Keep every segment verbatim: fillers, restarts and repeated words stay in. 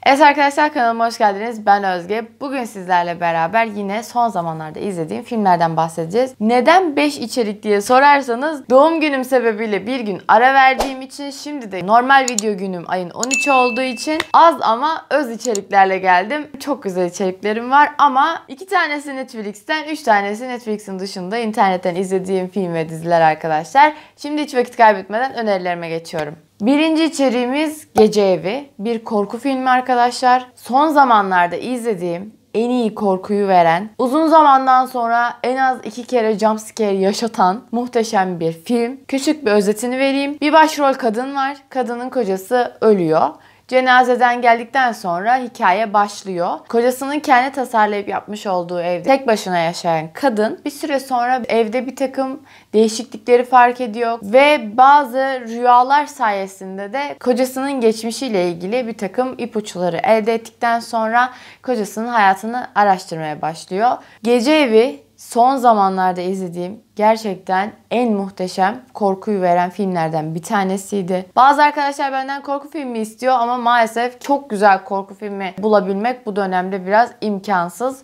Evet arkadaşlar, kanalıma hoş geldiniz. Ben Özge. Bugün sizlerle beraber yine son zamanlarda izlediğim filmlerden bahsedeceğiz. Neden beş içerik diye sorarsanız, doğum günüm sebebiyle bir gün ara verdiğim için, şimdi de normal video günüm ayın on üçü olduğu için az ama öz içeriklerle geldim. Çok güzel içeriklerim var ama iki tanesi Netflix'ten, üç tanesi Netflix'in dışında internetten izlediğim film ve diziler arkadaşlar. Şimdi hiç vakit kaybetmeden önerilerime geçiyorum. Birinci içeriğimiz Gece Evi. Bir korku filmi arkadaşlar. Son zamanlarda izlediğim en iyi korkuyu veren, uzun zamandan sonra en az iki kere jumpscare yaşatan muhteşem bir film. Küçük bir özetini vereyim. Bir başrol kadın var. Kadının kocası ölüyor. Cenazeden geldikten sonra hikaye başlıyor. Kocasının kendi tasarlayıp yapmış olduğu evde tek başına yaşayan kadın bir süre sonra evde bir takım değişiklikleri fark ediyor ve bazı rüyalar sayesinde de kocasının geçmişiyle ilgili bir takım ipuçları elde ettikten sonra kocasının hayatını araştırmaya başlıyor. Gece Evi son zamanlarda izlediğim gerçekten en muhteşem korkuyu veren filmlerden bir tanesiydi. Bazı arkadaşlar benden korku filmi istiyor ama maalesef çok güzel korku filmi bulabilmek bu dönemde biraz imkansız.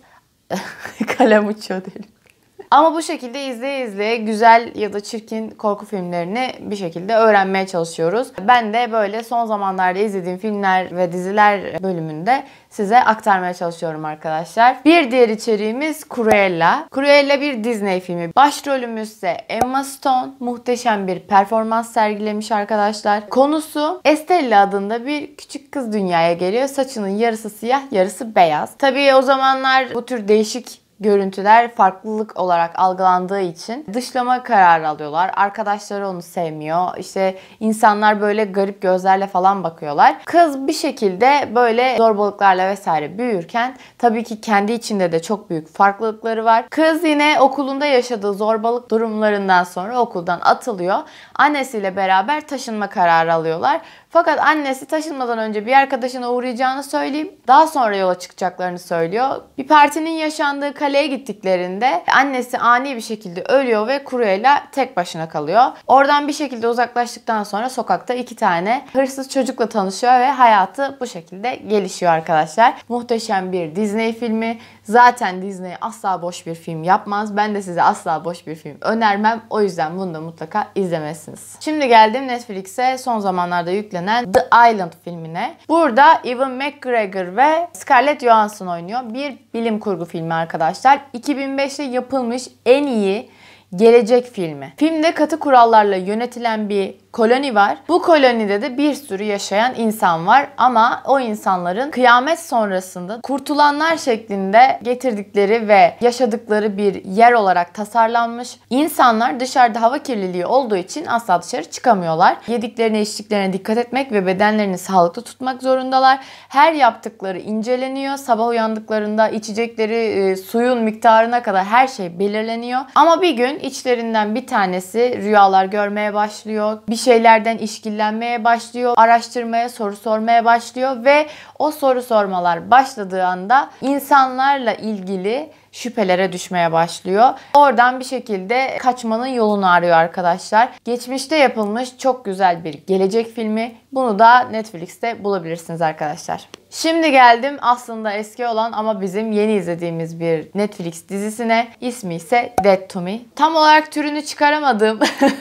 Kalem uçuyor diyelim. Ama bu şekilde izleye izleye güzel ya da çirkin korku filmlerini bir şekilde öğrenmeye çalışıyoruz. Ben de böyle son zamanlarda izlediğim filmler ve diziler bölümünde size aktarmaya çalışıyorum arkadaşlar. Bir diğer içeriğimiz Cruella. Cruella bir Disney filmi. Başrolümüz ise Emma Stone. Muhteşem bir performans sergilemiş arkadaşlar. Konusu, Estella adında bir küçük kız dünyaya geliyor. Saçının yarısı siyah, yarısı beyaz. Tabii o zamanlar bu tür değişik görüntüler farklılık olarak algılandığı için dışlama kararı alıyorlar. Arkadaşları onu sevmiyor. İşte insanlar böyle garip gözlerle falan bakıyorlar. Kız bir şekilde böyle zorbalıklarla vesaire büyürken tabii ki kendi içinde de çok büyük farklılıkları var. Kız yine okulunda yaşadığı zorbalık durumlarından sonra okuldan atılıyor. Annesiyle beraber taşınma kararı alıyorlar. Fakat annesi taşınmadan önce bir arkadaşına uğrayacağını söyleyip daha sonra yola çıkacaklarını söylüyor. Bir partinin yaşandığı kaleye gittiklerinde annesi ani bir şekilde ölüyor ve Cruella tek başına kalıyor. Oradan bir şekilde uzaklaştıktan sonra sokakta iki tane hırsız çocukla tanışıyor ve hayatı bu şekilde gelişiyor arkadaşlar. Muhteşem bir Disney filmi. Zaten Disney asla boş bir film yapmaz. Ben de size asla boş bir film önermem. O yüzden bunu da mutlaka izlemesiniz. Şimdi geldim Netflix'e son zamanlarda yüklenen The Island filmine. Burada Ewan McGregor ve Scarlett Johansson oynuyor. Bir bilim kurgu filmi arkadaşlar. iki bin beşte yapılmış en iyi gelecek filmi. Filmde katı kurallarla yönetilen bir koloni var. Bu kolonide de bir sürü yaşayan insan var ama o insanların kıyamet sonrasında kurtulanlar şeklinde getirdikleri ve yaşadıkları bir yer olarak tasarlanmış. İnsanlar dışarıda hava kirliliği olduğu için asla dışarı çıkamıyorlar. Yediklerine, içtiklerine dikkat etmek ve bedenlerini sağlıklı tutmak zorundalar. Her yaptıkları inceleniyor. Sabah uyandıklarında içecekleri e, suyun miktarına kadar her şey belirleniyor. Ama bir gün içlerinden bir tanesi rüyalar görmeye başlıyor. Bir şeylerden işkillenmeye başlıyor. Araştırmaya, soru sormaya başlıyor ve o soru sormalar başladığı anda insanlarla ilgili şüphelere düşmeye başlıyor. Oradan bir şekilde kaçmanın yolunu arıyor arkadaşlar. Geçmişte yapılmış çok güzel bir gelecek filmi. Bunu da Netflix'te bulabilirsiniz arkadaşlar. Şimdi geldim aslında eski olan ama bizim yeni izlediğimiz bir Netflix dizisine. İsmi ise Dead to Me. Tam olarak türünü çıkaramadığım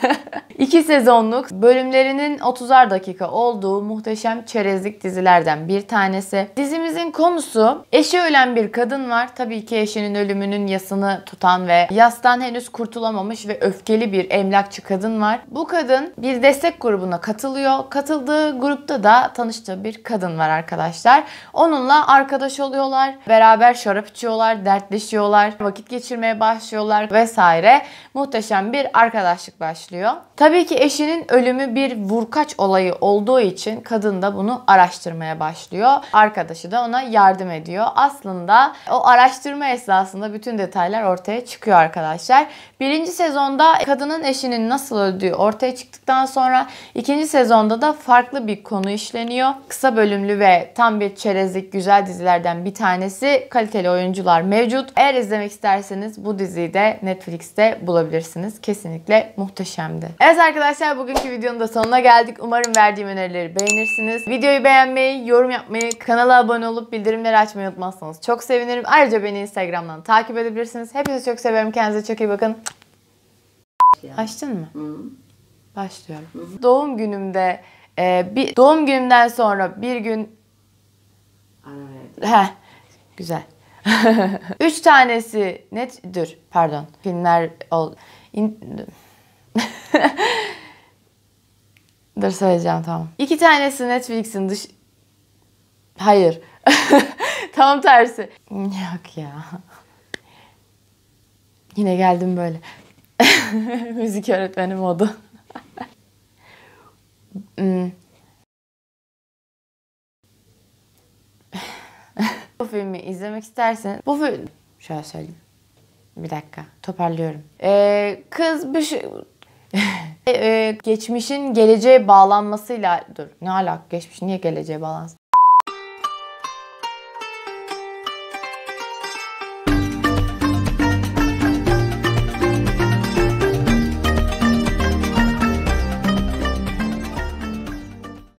iki sezonluk, bölümlerinin otuzar dakika olduğu muhteşem çerezlik dizilerden bir tanesi. Dizimizin konusu, eşi ölen bir kadın var. Tabii ki eşinin ölümünün yasını tutan ve yastan henüz kurtulamamış ve öfkeli bir emlakçı kadın var. Bu kadın bir destek grubuna katılıyor. Katıldığı grupta da tanıştığı bir kadın var arkadaşlar. Onunla arkadaş oluyorlar. Beraber şarap içiyorlar, dertleşiyorlar, vakit geçirmeye başlıyorlar vesaire. Muhteşem bir arkadaşlık başlıyor. Tabii ki eşinin ölümü bir vurkaç olayı olduğu için kadın da bunu araştırmaya başlıyor. Arkadaşı da ona yardım ediyor. Aslında o araştırma esnasında bütün detaylar ortaya çıkıyor arkadaşlar. Birinci sezonda kadının eşinin nasıl öldüğü ortaya çıktıktan sonra ikinci sezonda da farklı farklı bir konu işleniyor. Kısa bölümlü ve tam bir çerezlik güzel dizilerden bir tanesi. Kaliteli oyuncular mevcut. Eğer izlemek isterseniz bu diziyi de Netflix'te bulabilirsiniz. Kesinlikle muhteşemdi. Evet arkadaşlar, bugünkü videonun da sonuna geldik. Umarım verdiğim önerileri beğenirsiniz. Videoyu beğenmeyi, yorum yapmayı, kanala abone olup bildirimleri açmayı unutmazsanız çok sevinirim. Ayrıca beni Instagram'dan takip edebilirsiniz. Hepinizi çok seviyorum. Kendinize çok iyi bakın. Açtın mı? Hı. Başlıyorum. Hı. Doğum günümde e, bir doğum günümden sonra bir gün Ara verdim. Heh, güzel. Üç tanesi net dur pardon filmler ol in... dur söyleyeceğim tamam. İki tanesi Netflix'in dış hayır tam tersi yok ya yine geldim böyle müzik öğretmeni modu. hmm. Bu filmi izlemek isterseniz bu film şöyle söyleyeyim. Bir dakika toparlıyorum. Ee, kız bir şey ee, geçmişin geleceğe bağlanmasıyla dur ne alaka geçmiş niye geleceğe bağlansın?